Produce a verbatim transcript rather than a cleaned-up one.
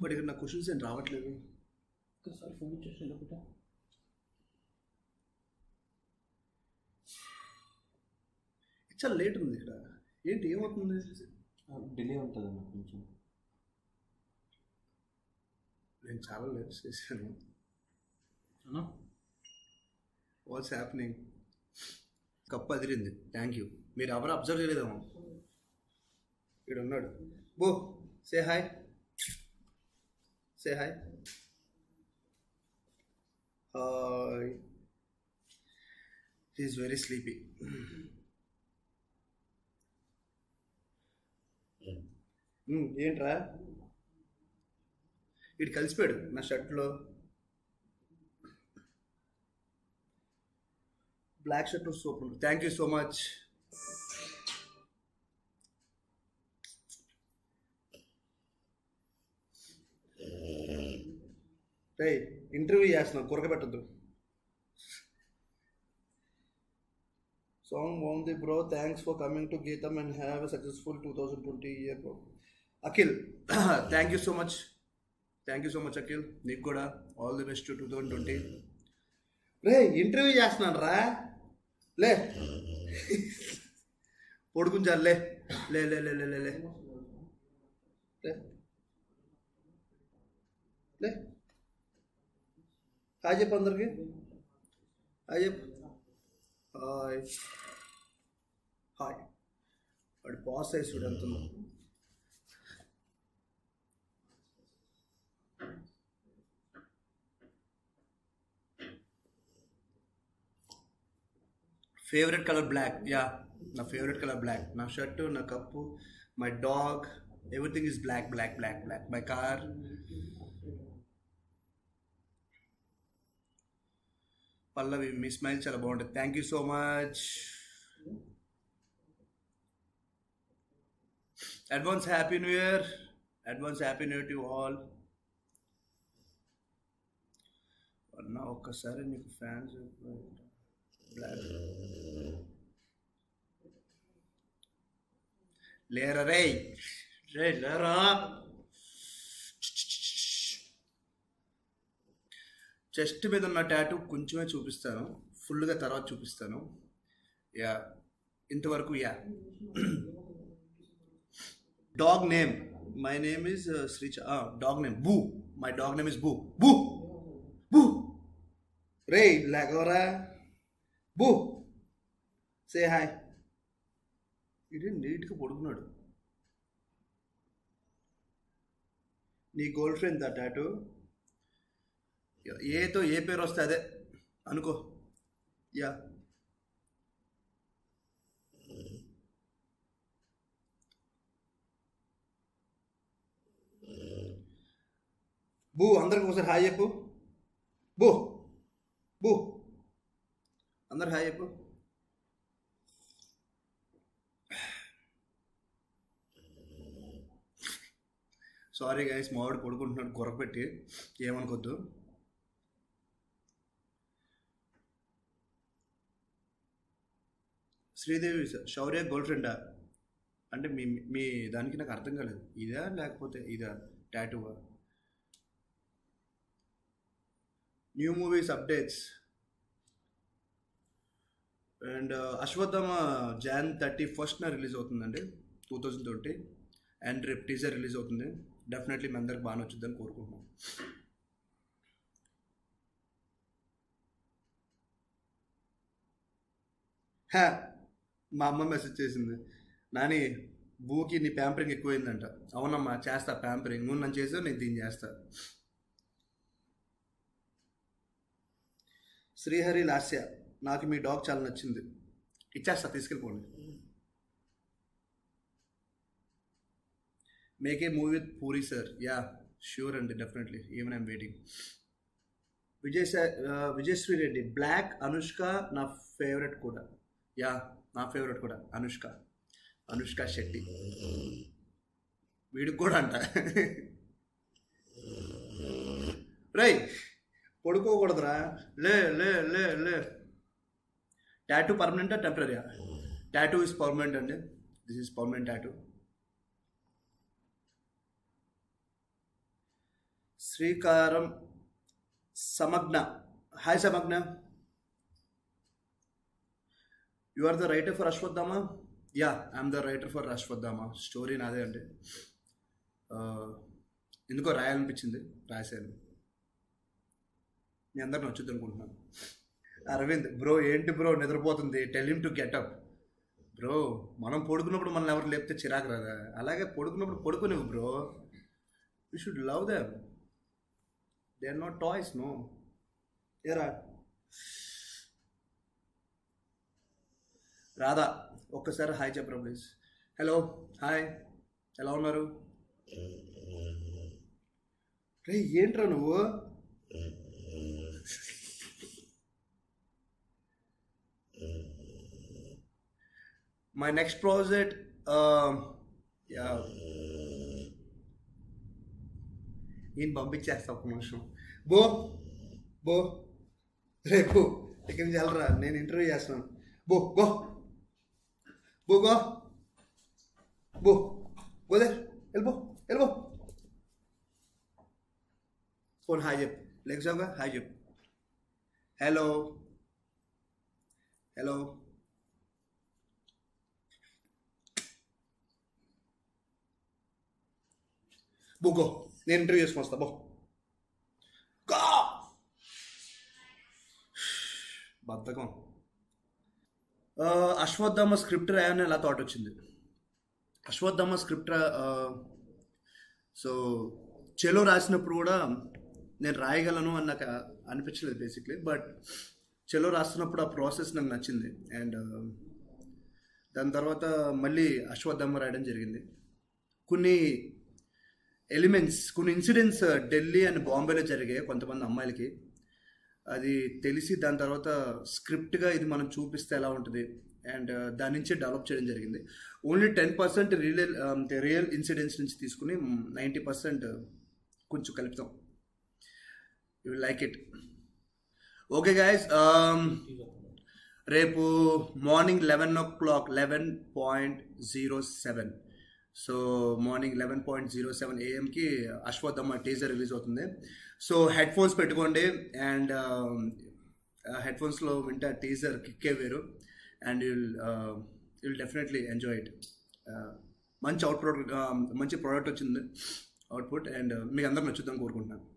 But ఇక్కడ నా questions ఏం రావట్లేదు. ఒకసారి ఫోన్ చేసి ఒకట చాలా లేట్ ఉంది ఇక్కడ. ఏంటి ఏమవుతుంది? డిలే ఉంటుంది అన్న కొంచెం. నేను చాలా లేట్ చేశాను. What's happening? కప్పు అదిరింది. Thank you. మీరు ఎవరు అబ్జర్వ్ చేయలేదేమో. ఇక్కడ ఉన్నాడు. Boo say hi, say hi. Hi. He is very sleepy. ఏంట్రా ఇటు కలిసిపోయాడు నా షర్ట్లో. Black shirt super. Thank you so much. రే ఇంటర్వ్యూ చేస్తున్నావు, కొరకబెట్టద్దు. సాంగ్ బాగుంది bro. Thanks for coming to Gitam and have a successful two thousand twenty year bro. Akhil thank you so much. Thank you so much Akhil. నీకు కూడా all the best two thousand twenty. రే interview చేస్తున్నాను రా. లే పడుకుంచారు. లే లే లే లే లే లే లే హాయ్ చెప్పు అందరికి. హాయ్ చెప్పు. Hi hi. వాడు పాస్ అయ్యి చూడు ఎంత. Favourite colour black. యా నా ఫేవరెట్ కలర్ బ్లాక్. నా షర్టు, నా cup, my dog, everything is black black black black. My car. Pallavi మీ స్మైల్ చాలా బాగుంటుంది. Thank you so much. Advance happy new year. Advance happy new year to all. అన్న ఒక్కసారి నీకు fans లేరా రే రే లేరా. చెస్ట్ మీద ఉన్న టాటూ కొంచెమే చూపిస్తాను, ఫుల్గా తర్వాత చూపిస్తాను. యా ఇంతవరకు. Yeah dog name, my name is Sricha. Dog name Boo. My dog name is Boo. Boo బూ. రే లేకవరా. బూ సే హాయ్. ఇది నీట్గా పడుకున్నాడు. నీ గర్ల్ ఫ్రెండ్ దా టాటూ? ఏతో ఏ పేరు వస్తే అదే అనుకో. యా బూ. అందరికి ఒకసారి హాయ్ చెప్పు. బూ బూ. అందరు హాయ్ చెప్పు. సారీ గైస్, మావాడు పడుకుంటున్నాడు గొరపెట్టి, ఏమనుకోద్దు. శ్రీదేవి శౌర్య గర్ల్ ఫ్రెండా అంటే మీ మీ దానికి నాకు అర్థం కాలేదు. ఇదా లేకపోతే ఇదా టాటూవా? New movies updates and Ashwathama Jan thirty ఫస్ట్న రిలీజ్ అవుతుందండి టూ థౌజండ్ ట్వంటీ. అండ్ రేపు టీజర్ రిలీజ్ అవుతుంది. డెఫినెట్లీ మీ అందరికి బాగా నచ్చుద్దని కోరుకుంటున్నాం. హ్యా మా అమ్మ మెసేజ్ చేసింది, నాని బూకి నీ ప్యాంపరింగ్ ఎక్కువైందంట. అవునమ్మా చేస్తా ప్యాంపరింగ్. నువ్వు నన్ను చేసావు, నేను దీన్ని చేస్తా. శ్రీహరి లాస్య, నాకు మీ డాగ్ చాలా నచ్చింది, ఇచ్చేస్తా తీసుకెళ్ళిపోండి. Make a movie with Puri sir. Yeah sure అండి, definitely. Even I'm waiting. Vijay Vijayashree Reddy, black Anushka నా ఫేవరెట్ కూడా. యా నా ఫేవరెట్ కూడా అనుష్క. అనుష్క శెట్టి వీడికి కూడా అంట. రై పడుకోకూడదురా. లే లే లే లే. టాటూ పర్మనెంటా టెంపరీయా? టాటూ ఇస్ పర్మనెంట్ అండి. This is permanent tattoo. శ్రీకారం Samagna. Hi Samagna. You are the writer for Ashwathama? Yeah, I'm the writer for Ashwathama. Story నాదే అండి. ఎందుకో రాయాలనిపించింది, రాశాను. మీ అందరికి నచ్చుద్ది అనుకుంటున్నాను. అరవింద్ బ్రో, ఏంటి బ్రో నిద్రపోతుంది, tell him to get up. Bro, మనం పడుకున్నప్పుడు మనల్ని ఎవరు లేపితే చిరాకు రాదా? అలాగే పడుకున్నప్పుడు పడుకునేవు bro. You should love them. They are not toys. No ఏరా రాధా, ఒక్కసారి హాయ్ చెప్పరా ప్లీజ్. హలో, హాయ్, ఎలా ఉన్నారు? రే ఏంట్రా నువ్వు? మై నెక్స్ట్ ప్రాజెక్ట్ నేను పంపించేస్తా ఒక నిమిషం. బో బో రేపు ఇక్కడి నుంచి వెళ్ళరా, నేను ఇంటర్వ్యూ చేస్తున్నాను. బో గో బో గో బో గోదే వెళ్ళిపో వెళ్ళిపో. ఫోన్ హాయ్ చెప్పు, లెగ్జాగా హాయ్ చెప్పు. హలో హలో బుగో, నేను ఇంటర్వ్యూ చేసుకొని వస్తా. బో గా బద్ధకం. అశ్వత్థామ స్క్రిప్ట్ రాయని ఎలా థాట్ వచ్చింది? అశ్వత్థామ స్క్రిప్ట్ సో చెలో రాసినప్పుడు కూడా నేను రాయగలను అని నాకు అనిపించలేదు బేసిక్లీ. బట్ చెలో రాస్తున్నప్పుడు ఆ ప్రాసెస్ నాకు నచ్చింది. అండ్ దాని తర్వాత మళ్ళీ అశ్వత్థామ రాయడం జరిగింది. కొన్ని ఎలిమెంట్స్, కొన్ని ఇన్సిడెంట్స్ ఢిల్లీ అండ్ బాంబేలో జరిగాయి కొంతమంది అమ్మాయిలకి. అది తెలిసి దాని తర్వాత స్క్రిప్ట్గా ఇది మనం చూపిస్తే ఎలా ఉంటుంది అండ్ దాని నుంచి డెవలప్ చేయడం జరిగింది. Only ten percent real real incidents నుంచి తీసుకుని నైంటీ పర్సెంట్ కొంచెం కలుపుతాం. You will like it. Okay guys, రేపు morning eleven o'clock eleven point zero seven so morning eleven point zero seven ఏఎంకి అశ్వత్థామ టీజర్ రిలీజ్ అవుతుంది. So headphones పెట్టుకోండి and హెడ్ ఫోన్స్లో వింటే టీజర్ కిక్కే వేరు and you'll you'll definitely enjoy it. మంచి అవుట్ ప్రోడక్ట్, మంచి ప్రోడక్ట్ వచ్చింది అవుట్పుట్ అండ్ మీకు అందరికి నచ్చుద్దాం కోరుకుంటున్నాను.